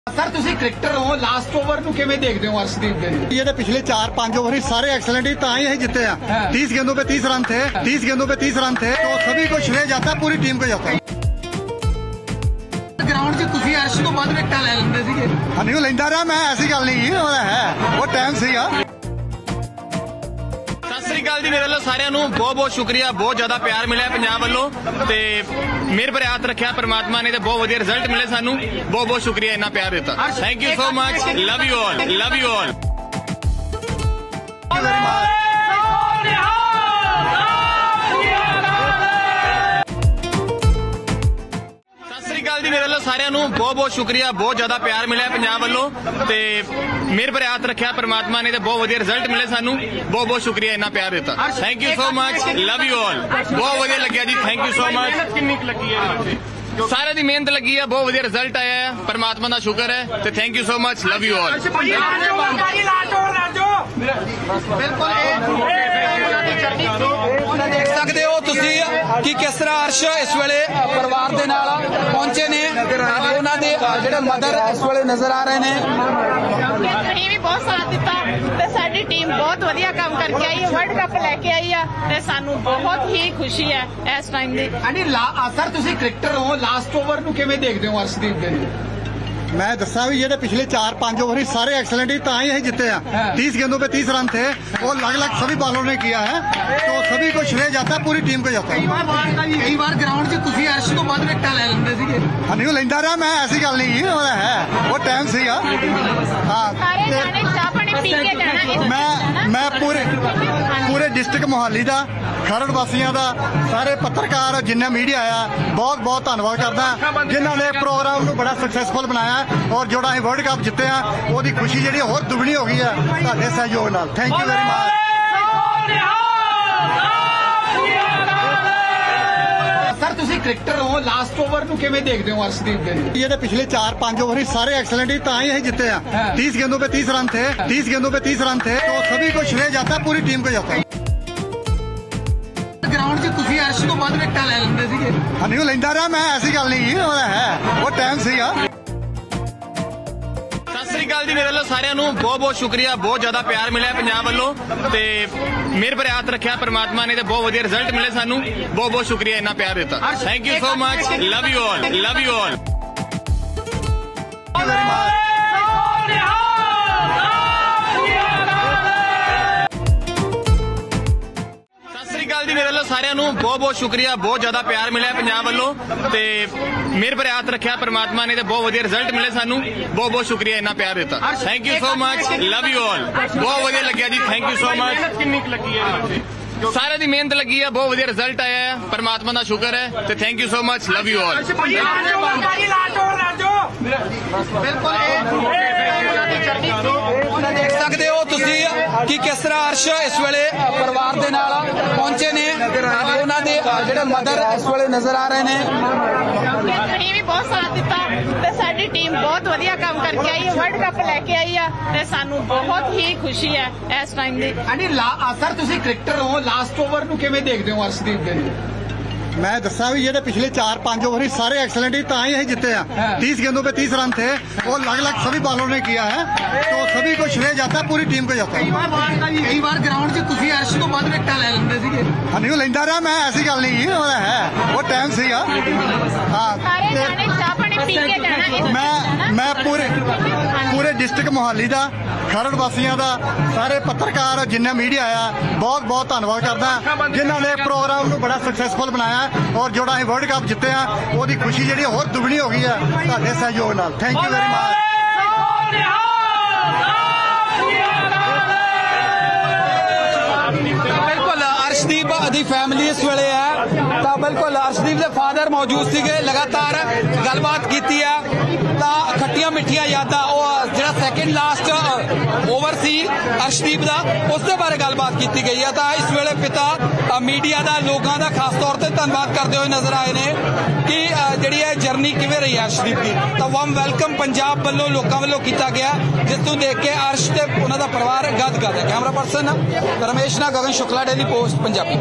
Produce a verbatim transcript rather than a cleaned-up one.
Sir तुसी cricketer हो last over ਨੂੰ ਕਿਵੇਂ ਦੇਖਦੇ ਹੋ अर्शदीप ਦੇ ਨੂੰ ये तो पिछले चार पांच ओवर ही सारे एक्सीलेंट ही ताई ही जीते हैं। तीस गेंदों पे तीस रन थे तीस गेंदों पे तीस रन थे तो सभी को श्रेय जाता है, पूरी टीम को जाता है। ग्राउंड 'ਚ ਤੁਸੀਂ अर्श ਤੋਂ ਵੱਧ ਵਿਕਟਾਂ ਲੈ ਲੈਂਦੇ ਸੀਗੇ। ਹਾਂ ਨਹੀਂ ਲੈਂਦਾ ਰਿਹਾ ਮੈਂ, ਐਸੀ ਗੱਲ ਨਹੀਂ ਹੈ, ਉਹ ਟਾਈਮ ਸੀਗਾ। ਸਤਿ ਸ੍ਰੀ ਅਕਾਲ ਜੀ, ਮੇਰੇ ਵੱਲੋਂ ਸਾਰਿਆਂ ਨੂੰ ਬਹੁਤ ਬਹੁਤ ਸ਼ੁਕਰੀਆ। ਬਹੁਤ ਜ਼ਿਆਦਾ ਪਿਆਰ ਮਿਲਿਆ ਪੰਜਾਬ ਵੱਲੋਂ ਤੇ ਮੇਰ ਭਰੇ ਹੱਥ ਰੱਖਿਆ ਪਰਮਾਤਮਾ ਨੇ ਤੇ ਬਹੁਤ ਵਧੀਆ ਰਿਜ਼ਲਟ ਮਿਲੇ ਸਾਨੂੰ। ਬਹੁਤ ਬਹੁਤ ਸ਼ੁਕਰੀਆ ਇੰਨਾ ਪਿਆਰ ਦਿੱਤਾ। Thank you so much, love you all, love you all. ਜੀ ਮੇਰੇ ਵੱਲੋਂ ਸਾਰਿਆਂ ਨੂੰ ਬਹੁਤ ਬਹੁਤ ਸ਼ੁਕਰੀਆ। ਬਹੁਤ ਜ਼ਿਆਦਾ ਪਿਆਰ ਮਿਲਿਆ ਪੰਜਾਬ ਵੱਲੋਂ ਤੇ ਮੇਰ ਭਰੇ ਹੱਥ ਰੱਖਿਆ ਪਰਮਾਤਮਾ ਨੇ ਤੇ ਬਹੁਤ ਵਧੀਆ ਰਿਜ਼ਲਟ ਮਿਲੇ ਸਾਨੂੰ। ਬਹੁਤ ਬਹੁਤ ਸ਼ੁਕਰੀਆ ਇੰਨਾ ਪਿਆਰ ਦਿੱਤਾ। Thank you so much, love you all. ਬਹੁਤ ਵਧੀਆ ਲੱਗਿਆ ਜੀ, ਥੈਂਕ ਯੂ ਸੋ ਮਚ। ਕਿੰਨੀ ਲੱਗੀ ਹੈ ਸਾਰਿਆਂ ਦੀ ਮਿਹਨਤ ਲੱਗੀ ਹੈ, ਬਹੁਤ ਵਧੀਆ ਰਿਜ਼ਲਟ ਆਇਆ ਹੈ, ਪਰਮਾਤਮਾ ਦਾ ਸ਼ੁਕਰ ਹੈ ਤੇ thank you so much, love you all. ਦੇਖ ਸਕਦੇ ਹੋ ਤੁਸੀਂ ਕਿ ਕਿਸ ਤਰ੍ਹਾਂ ਅਰਸ਼ ਇਸ ਵੇਲੇ ਪਰਿਵਾਰ ਦੇ ਨਾਲ ਪਹੁੰਚੇ ਨੇ। ਉਹਨਾਂ ਦੇ ਜਿਹੜੇ ਮਦਰ ਇਸ ਵੇਲੇ ਨਜ਼ਰ ਆ ਰਹੇ ਨੇ। ਤੁਸੀਂ ਵੀ ਬਹੁਤ ਸਾਥ ਦਿੱਤਾ ਤੇ ਸਾਡੀ ਟੀਮ ਬਹੁਤ ਵਧੀਆ ਕੰਮ ਕਰਕੇ ਆਈ, ਵਰਲਡ ਕੱਪ ਲੈ ਕੇ ਆਈ ਆ ਤੇ ਸਾਨੂੰ ਬਹੁਤ ਹੀ ਖੁਸ਼ੀ ਹੈ ਇਸ ਟਾਈਮ ਦੀ। ਹਾਂਜੀ ਸਰ ਤੁਸੀਂ क्रिकेटर हो लास्ट ओवर ਨੂੰ ਕਿਵੇਂ ਦੇਖਦੇ ਹੋ अर्शदीप ਦੇ ਨੂੰ मैं दसा भी ये पिछले चार पांच ओवर ही सारे एक्सीलेंट ही ताई ही जीते हैं। तीस गेंदों पे तीस रन थे और अलग अलग सभी बॉलरों ने किया है तो सभी को श्रेय जाता है, पूरी टीम को जाता है। कई बार ग्राउंड 'ਚ ਤੁਸੀਂ अर्श ਤੋਂ ਵੱਧ ਵਿਕਟਾਂ ਲੈ ਲੈਂਦੇ ਸੀਗੇ। ਹਾਂ ਨਹੀਂ ਲੈਂਦਾ ਰਿਹਾ ਮੈਂ, ਐਸੀ ਗੱਲ ਨਹੀਂ ਹੈ, ਉਹ ਟਾਈਮ ਸੀਗਾ। ਹਾਂ ਮੈਂ ਮੈਂ ਪੂਰੇ ਪੂਰੇ ਡਿਸਟ੍ਰਿਕਟ ਮੋਹਾਲੀ ਦਾ, ਖਰੜ ਵਾਸੀਆਂ ਦਾ, ਸਾਰੇ ਪੱਤਰਕਾਰ ਜਿੰਨਾ ਮੀਡੀਆ ਆਇਆ ਬਹੁਤ ਬਹੁਤ ਧੰਨਵਾਦ ਕਰਦਾ ਜਿਨ੍ਹਾਂ ਨੇ ਪ੍ਰੋਗਰਾਮ ਨੂੰ ਬੜਾ ਸਕਸੈਸਫੁਲ ਬਣਾਇਆ ਔਰ ਜਿਹੜਾ ਅਸੀਂ ਵਰਲਡ ਕੱਪ ਜਿੱਤੇ ਆ ਉਹਦੀ ਖੁਸ਼ੀ ਜਿਹੜੀ ਹੋਰ ਦੁੱਗਣੀ ਹੋ ਗਈ ਹੈ ਤੁਹਾਡੇ ਸਹਿਯੋਗ ਨਾਲ। Thank you very much. Sir ਤੁਸੀਂ क्रिकेटर हो लास्ट ओवर ਨੂੰ ਕਿਵੇਂ ਦੇਖਦੇ ਹੋ अर्शदीप ਦੇ ਨੂੰ ये तो पिछले चार पांच ओवर ही सारे एक्सीलेंट ही ताई ही जीते हैं। तीस गेंदों पे तीस रन थे तीस गेंदों पे तीस रन थे तो सभी को श्रेय जाता है, पूरी टीम को जाता है। ग्राउंड 'ਚ ਤੁਸੀਂ अर्श ਤੋਂ ਵੱਧ ਵਿਕਟਾਂ ਲੈ ਲੈਂਦੇ ਸੀਗੇ। ਹਾਂ ਨਹੀਂ ਲੈਂਦਾ ਰਿਹਾ ਮੈਂ, ਐਸੀ ਗੱਲ ਨਹੀਂ ਹੈ, ਉਹ ਟਾਈਮ ਸੀਗਾ। ਸਤਿ ਸ੍ਰੀ ਅਕਾਲ ਜੀ, ਮੇਰੇ ਵੱਲੋਂ ਸਾਰਿਆਂ ਨੂੰ ਬਹੁਤ ਬਹੁਤ ਸ਼ੁਕਰੀਆ। ਬਹੁਤ ਜ਼ਿਆਦਾ ਪਿਆਰ ਮਿਲਿਆ ਪੰਜਾਬ ਵੱਲੋਂ ਤੇ ਮੇਰ ਭਰੇ ਹੱਥ ਰੱਖਿਆ ਪਰਮਾਤਮਾ ਨੇ ਤੇ ਬਹੁਤ ਵਧੀਆ ਰਿਜ਼ਲਟ ਮਿਲੇ ਸਾਨੂੰ। ਬਹੁਤ ਬਹੁਤ ਸ਼ੁਕਰੀਆ ਇੰਨਾ ਪਿਆਰ ਦਿੱਤਾ। Thank you so much, love you all, love you all. ਜੀ ਮੇਰੇ ਵੱਲੋਂ ਸਾਰਿਆਂ ਨੂੰ ਬਹੁਤ ਬਹੁਤ ਸ਼ੁਕਰੀਆ। ਬਹੁਤ ਜ਼ਿਆਦਾ ਪਿਆਰ ਮਿਲਿਆ ਪੰਜਾਬ ਵੱਲੋਂ ਤੇ ਮੇਰ ਭਰੇ ਹੱਥ ਰੱਖਿਆ ਪਰਮਾਤਮਾ ਨੇ ਤੇ ਬਹੁਤ ਵਧੀਆ ਰਿਜ਼ਲਟ ਮਿਲੇ ਸਾਨੂੰ। ਬਹੁਤ ਬਹੁਤ ਸ਼ੁਕਰੀਆ ਇੰਨਾ ਪਿਆਰ ਦਿੱਤਾ। Thank you so much, love you all. ਬਹੁਤ ਵਧੀਆ ਲੱਗਿਆ ਜੀ, ਥੈਂਕ ਯੂ ਸੋ ਮਚ। ਕਿੰਨੀ ਲੱਗੀ ਹੈ ਸਾਰਿਆਂ ਦੀ ਮਿਹਨਤ ਲੱਗੀ ਹੈ, ਬਹੁਤ ਵਧੀਆ ਰਿਜ਼ਲਟ ਆਇਆ ਹੈ, ਪਰਮਾਤਮਾ ਦਾ ਸ਼ੁਕਰ ਹੈ ਤੇ thank you so much, love you all. ਦੇਖ ਸਕਦੇ ਹੋ ਤੁਸੀਂ ਕਿ ਕਿਸ ਤਰ੍ਹਾਂ ਅਰਸ਼ ਇਸ ਵੇਲੇ ਪਰਿਵਾਰ ਦੇ ਨਾਲ ਪਹੁੰਚੇ ਨੇ। ਉਹਨਾਂ ਦੇ ਜਿਹੜੇ ਮਦਰ ਇਸ ਵੇਲੇ ਨਜ਼ਰ ਆ ਰਹੇ ਨੇ। ਤੁਸੀਂ ਵੀ ਬਹੁਤ ਸਾਥ ਦਿੱਤਾ ਤੇ ਸਾਡੀ ਟੀਮ ਬਹੁਤ ਵਧੀਆ ਕੰਮ ਕਰਕੇ ਆਈ, ਵਰਲਡ ਕੱਪ ਲੈ ਕੇ ਆਈ ਆ ਤੇ ਸਾਨੂੰ ਬਹੁਤ ਹੀ ਖੁਸ਼ੀ ਹੈ ਇਸ ਟਾਈਮ ਦੀ। ਹਾਂਜੀ ਸਰ ਤੁਸੀਂ क्रिकेटर हो लास्ट ओवर ਨੂੰ ਕਿਵੇਂ ਦੇਖਦੇ ਹੋ अर्शदीप ਦੇ ਨੂੰ मैं दसा भी ये पिछले चार पांच ओवर ही सारे एक्सीलेंट ही ताई ही जीते हैं। तीस गेंदों पे तीस रन थे और अलग अलग सभी बॉलरों ने किया है तो सभी को श्रेय जाता है, पूरी टीम को जाता है। कई बार ग्राउंड 'ਚ ਤੁਸੀਂ अर्श ਤੋਂ ਵੱਧ ਵਿਕਟਾਂ ਲੈ ਲੈਂਦੇ ਸੀਗੇ। ਹਾਂ ਨਹੀਂ ਲੈਂਦਾ ਰਿਹਾ ਮੈਂ, ਐਸੀ ਗੱਲ ਨਹੀਂ ਹੈ, ਉਹ ਟਾਈਮ ਸੀਗਾ। ਹਾਂ ਮੈਂ ਮੈਂ ਪੂਰੇ ਪੂਰੇ ਡਿਸਟ੍ਰਿਕਟ ਮੋਹਾਲੀ ਦਾ, ਖਰੜ ਵਾਸੀਆਂ ਦਾ, ਸਾਰੇ ਪੱਤਰਕਾਰ ਜਿੰਨਾ ਮੀਡੀਆ ਆਇਆ ਬਹੁਤ ਬਹੁਤ ਧੰਨਵਾਦ ਕਰਦਾ ਜਿਨ੍ਹਾਂ ਨੇ ਪ੍ਰੋਗਰਾਮ ਨੂੰ ਬੜਾ ਸਕਸੈਸਫੁਲ ਬਣਾਇਆ ਔਰ ਜਿਹੜਾ ਅਸੀਂ ਵਰਲਡ ਕੱਪ ਜਿੱਤੇ ਆ ਉਹਦੀ ਖੁਸ਼ੀ ਜਿਹੜੀ ਹੋਰ ਦੁੱਗਣੀ ਹੋ ਗਈ ਹੈ ਤੁਹਾਡੇ ਸਹਿਯੋਗ ਨਾਲ। Thank you very much. ਬਿਲਕੁਲ अर्शदीप ਦੀ ਫੈਮਿਲੀ ਇਸ ਵੇਲੇ ਹੈ ਤਾਂ ਬਿਲਕੁਲ अर्शदीप ਦੇ ਫਾਦਰ ਮੌਜੂਦ ਸੀਗੇ, ਲਗਾਤਾਰ ਗੱਲਬਾਤ ਕੀਤੀ ਹੈ ਤਾਂ ਖੱਟੀਆਂ ਮਿੱਠੀਆਂ ਯਾਦਾਂ ਉਹ ਜਿਹੜਾ ਸੈਕਿੰਡ ਲਾਸਟ ਓਵਰ ਸੀ अर्शदीप ਦਾ ਉਸ ਦੇ ਬਾਰੇ ਗੱਲਬਾਤ ਕੀਤੀ ਗਈ ਹੈ। ਤਾਂ ਇਸ ਵੇਲੇ ਪਿਤਾ ਮੀਡੀਆ ਦਾ, ਲੋਕਾਂ ਦਾ ਖਾਸ ਤੌਰ ਤੇ ਧੰਨਵਾਦ ਕਰਦੇ ਹੋਏ ਨਜ਼ਰ ਆਏ ਨੇ ਕਿ ਜਿਹੜੀ ਇਹ ਜਰਨੀ ਕਿਵੇਂ ਰਹੀ अर्शदीप ਦੀ। ਤਾਂ ਵਾਰਮ ਵੈਲਕਮ ਪੰਜਾਬ ਵੱਲੋਂ, ਲੋਕਾਂ ਵੱਲੋਂ ਕੀਤਾ ਗਿਆ ਜਿਸ ਨੂੰ ਦੇਖ ਕੇ ਅਰਸ਼ ਤੇ ਉਹਨਾਂ ਦਾ ਪਰਿਵਾਰ ਗਦ ਗਦ ਹੈ। ਕੈਮਰਾ ਪਰਸਨ ਰਮੇਸ਼ ਨਾਲ ਗਗਨ ਸ਼ੁਕਲਾ, ਡੇਲੀ ਪੋਸਟ ਪੰਜਾਬੀ।